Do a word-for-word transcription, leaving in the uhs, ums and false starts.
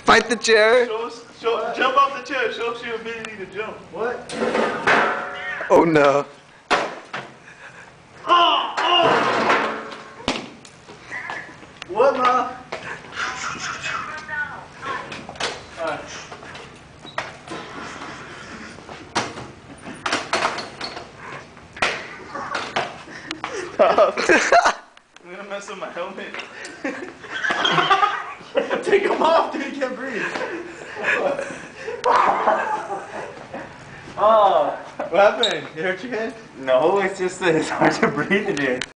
Fight the chair. Show us, show, jump off the chair. Show us your ability to jump. What? Oh no. Oh, oh. What, Ma? Alright. Stop. I'm gonna mess up my helmet. Take him off, dude. You can't breathe. Oh. What happened? You hurt your head? No, it's just that it's hard to breathe in here.